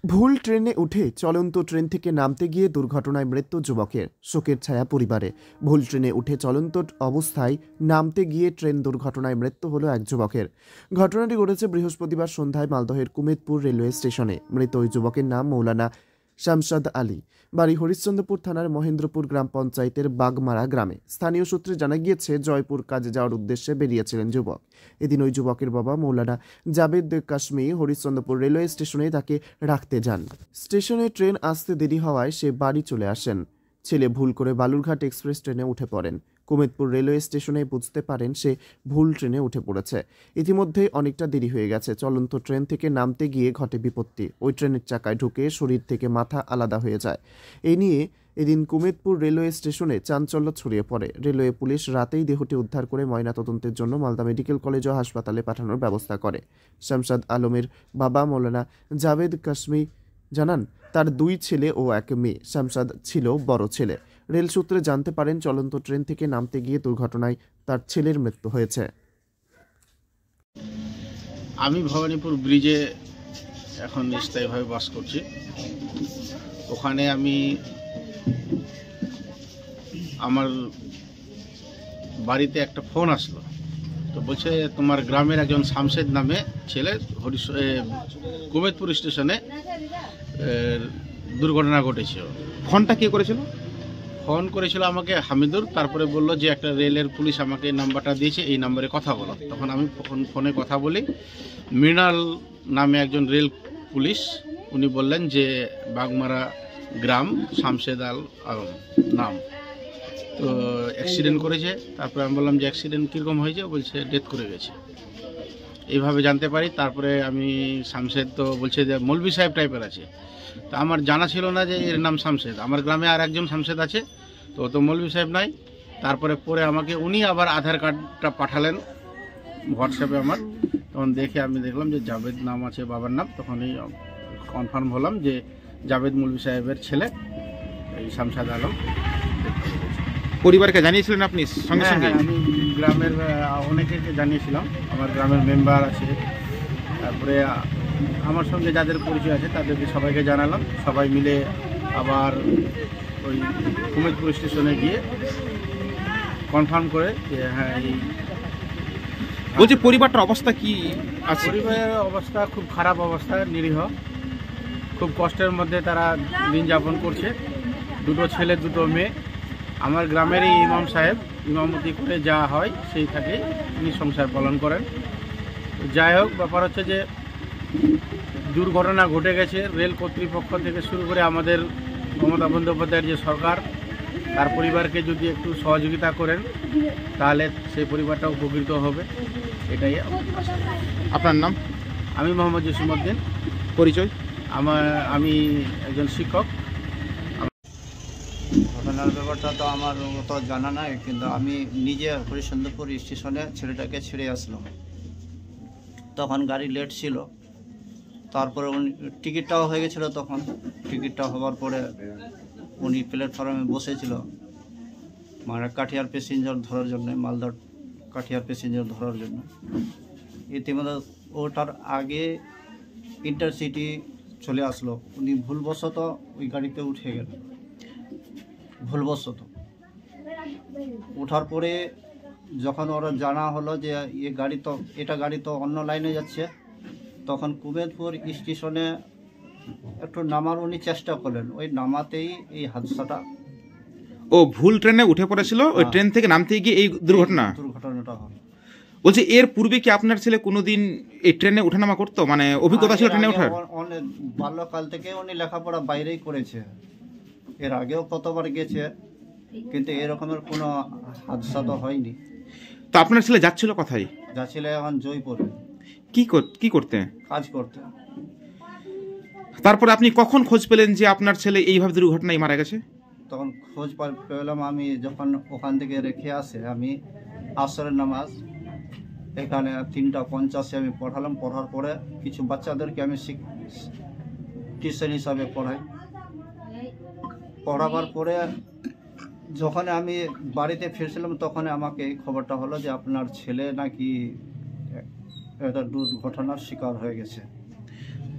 ভুল ট্রেনে উঠে চলন্ত ট্রেন থেকে নামতে গিয়ে দুর্ঘটনায় মৃত্যু যুবকের, শোকের ছায়া পরিবারে। ভুল ট্রেনে উঠে চলন্ত অবস্থায় নামতে গিয়ে ট্রেন দুর্ঘটনায় মৃত্যু হলো এক যুবকের। ঘটনাটি ঘটেছে বৃহস্পতিবার সন্ধ্যায় মালদহের কুমেদপুর রেলওয়ে স্টেশনে। মৃত ওই যুবকের নাম মৌলানা শামসাদ আলী, বাড়ি হরিশ্চন্দ্রপুর থানার মহেন্দ্রপুর গ্রাম পঞ্চায়েতের বাগমারা গ্রামে। স্থানীয় সূত্রে জানা গিয়েছে, জয়পুর কাজে যাওয়ার উদ্দেশ্যে বেরিয়েছিলেন যুবক। এদিন ওই যুবকের বাবা মৌলানা জাবেদ কাশ্মী হরিশ্চন্দ্রপুর রেলওয়ে স্টেশনে তাকে রাখতে যান। স্টেশনে ট্রেন আসতে দেরি হওয়ায় সে বাড়ি চলে আসেন। ছেলে ভুল করে বালুরঘাট এক্সপ্রেস ট্রেনে উঠে পড়েন। কুমেদপুর রেলওয়ে স্টেশনে বুঝতে পারেন সে ভুল ট্রেনে উঠে পড়েছে। ইতিমধ্যে অনেকটা দেরি হয়ে গেছে। চলন্ত ট্রেন থেকে নামতে গিয়ে ঘটে বিপত্তি। ওই ট্রেনের চাকায় ঢুকে শরীর থেকে মাথা আলাদা হয়ে যায়। এই নিয়ে এদিন কুমেদপুর রেলওয়ে স্টেশনে চাঞ্চল্য ছড়িয়ে পড়ে। রেলওয়ে পুলিশ রাতেই দেহটি উদ্ধার করে ময়নাতদন্তের জন্য মালদা মেডিকেল কলেজ ও হাসপাতালে পাঠানোর ব্যবস্থা করে। শামসাদ আলমের বাবা মৌলানা জাবেদ কাশ্মী জানান, তার 2 ছেলে ও 1 মেয়ে। শামসাদ ছিল বড় ছেলে। রেল সূত্রে জানতে পারেন, চলন্ত ট্রেন থেকে নামতে গিয়ে দুর্ঘটনায় তার ছেলের মৃত্যু হয়েছে। আমি ভবানীপুর ব্রিজে এখন স্থায়ীভাবে বাস করছি। ওখানে আমি আমার বাড়িতে একটা ফোন আসলো, তো বলছে তোমার গ্রামের একজন শামশেদ নামে ছেলে কুমেদপুর স্টেশনে দুর্ঘটনা ঘটেছে। ফোনটা কে করেছিল? ফোন করেছিল আমাকে হামিদুর। তারপরে বলল যে একটা রেলের পুলিশ আমাকে এই নাম্বারটা দিয়েছে, এই নাম্বারে কথা বলো। তখন আমি ফোনে কথা বলি। মৃণাল নামে একজন রেল পুলিশ, উনি বললেন যে বাগমারা গ্রাম, শামশেদ আলম নাম, তো অ্যাক্সিডেন্ট করেছে। তারপরে আমি বললাম যে অ্যাক্সিডেন্ট কীরকম হয়েছে? বলছে ডেথ করে গেছে। এইভাবে জানতে পারি। তারপরে আমি শামশেদ তো বলছে যে মৌলভী সাহেব টাইপের আছে, তা আমার জানা ছিল না যে এর নাম শামশেদ। আমার গ্রামে আর একজন শামশেদ আছে, তো মৌলভী সাহেব নাই। তারপরে পরে আমাকে উনি আবার আধার কার্ডটা পাঠালেন হোয়াটসঅ্যাপে আমার। তখন দেখে আমি দেখলাম যে জাবেদ নাম আছে বাবার নাম। তখনই কনফার্ম হলাম যে জাবেদ মৌলভী সাহেবের ছেলে এই শামসাদ আলম। পরিবারকে জানিয়েছিলেন আপনি সঙ্গে সঙ্গে? হ্যাঁ, আমি গ্রামের অনেকে জানিয়েছিলাম। আমার গ্রামের মেম্বার আছে, তারপরে আমার সঙ্গে যাদের পরিচয় আছে তাদেরকে সবাইকে জানালাম। সবাই মিলে আবার ওই কুমেদপুর স্টেশনে গিয়ে কনফার্ম করে যে হ্যাঁ এই বলছি পরিবারটার অবস্থা কি আছে? পরিবারের অবস্থা খুব খারাপ অবস্থা, নিরীহ, খুব কষ্টের মধ্যে তারা দিন যাপন করছে। 2 ছেলে 2 মেয়ে। আমার গ্রামেরই ইমাম সাহেব ইমামতি করে যা হয় সেই থাকে তিনি সংসার পালন করেন। যাই হোক, ব্যাপার হচ্ছে যে দুর্ঘটনা ঘটে গেছে। রেল কর্তৃপক্ষ থেকে শুরু করে আমাদের মমতা বন্দ্যোপাধ্যায়ের যে সরকার, তার পরিবারকে যদি একটু সহযোগিতা করেন তাহলে সেই পরিবারটা উপকৃত হবে, এটাই। আপনার নাম? আমি মোহাম্মদ জসিমউদ্দিন। পরিচয়? আমি একজন শিক্ষক। ঘটনার ব্যাপারটা তো আমার তো জানা নাই, কিন্তু আমি নিজে হরিশ্চন্দ্রপুর স্টেশনে ছেলেটাকে ছেড়ে আসলাম। তখন গাড়ি লেট ছিল। তারপরে উনি টিকিটটাও হয়ে গেছিলো। তখন টিকিটটা হওয়ার পরে উনি প্ল্যাটফর্মে বসেছিল, মানে কাঠিয়ার প্যাসেঞ্জার ধরার জন্য, মালদার কাঠিয়ার প্যাসেঞ্জার ধরার জন্য। ইতিমধ্যে ওটার আগে ইন্টারসিটি চলে আসলো। উনি ভুলবশত ওই গাড়িতে উঠে গেল, ভুলবশত ওঠার পরে যখন ওরা জানা হলো যে এটা গাড়ি তো অন্য লাইনে যাচ্ছে, তখন কুমেদপুর স্টেশনে একটু নামার উনি চেষ্টা করলেন। ওই নামাতেই এই হাদসাটা। ও ভুল ট্রেনে উঠে পড়েছিল, ওই ট্রেন থেকে নামতে গিয়ে এই দুর্ঘটনাটা হলো। বলছি এর পূর্বে কি আপনার ছেলে কোনোদিন এই ট্রেনে ওঠানামা করতো, মানে অভিজ্ঞতা ছিল ট্রেনে ওঠার? অনেক বাল্যকাল থেকে উনি লেখাপড়া বাইরেই করেছে। এর আগেও কতবার গেছে, কিন্তু এরকমের কোনো হাদসা তো হয়নি। তো আপনার ছেলে যাচ্ছিল কোথায়? যাচ্ছিল এখন জয়পুরে। কি করতে? কাজ করতে। তারপরে আপনি কখন খোঁজ পেলেন যে আপনার ছেলে এইভাবে দুর্ঘটনায় মারা গেছে? তখন খোঁজ পেলাম আমি যখন ওখান থেকে রেখে আসে, আমি আসরের নামাজ এখানে 3:50 আমি পড়ালাম। পড়ার পরে কিছু বাচ্চাদেরকে আমি টিউশন হিসাবে পড়াই। পড়াবার পরে যখন আমি বাড়িতে ফিরছিলাম, তখন আমাকে এই খবরটা হলো যে আপনার ছেলে নাকি একটা দুর্ঘটনার শিকার হয়ে গেছে।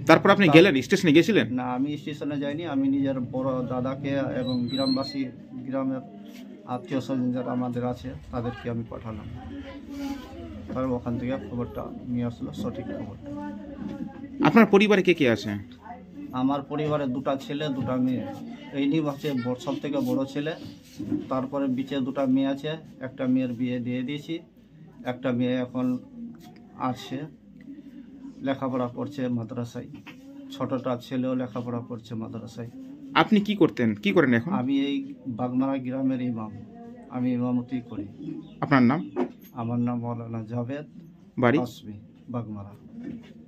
তারপর আপনি গেলেন, স্টেশনে গেছিলেন? না, আমি স্টেশনে যাইনি। আমি নিজের বড় দাদাকে এবং গ্রামবাসী, গ্রামের আত্মীয় স্বজন যারা আমাদের আছে তাদেরকে আমি পাঠালাম। তারপর ওখান থেকে খবরটা নিয়ে আসলো, সঠিক খবর। আপনার পরিবারে কে কে আছে? আমার পরিবারে 2টা ছেলে 2টা মেয়ে। এই নিয়ে হচ্ছে সব থেকে বড় ছেলে, তারপরে বিচে 2টা মেয়ে আছে। একটা মেয়ের বিয়ে দিয়ে দিয়েছি, একটা মেয়ে এখন আছে, লেখাপড়া করছে মাদ্রাসায়। ছোটটা ছেলেও লেখাপড়া করছে মাদ্রাসায়। আপনি কি করতেন, কি করেন এখন? আমি এই বাগমারা গ্রামের ইমাম, আমি ইমামতি করি। আপনার নাম? আমার নাম মৌলানা জাভেদ বাড়ি? আসবি, বাগমারা।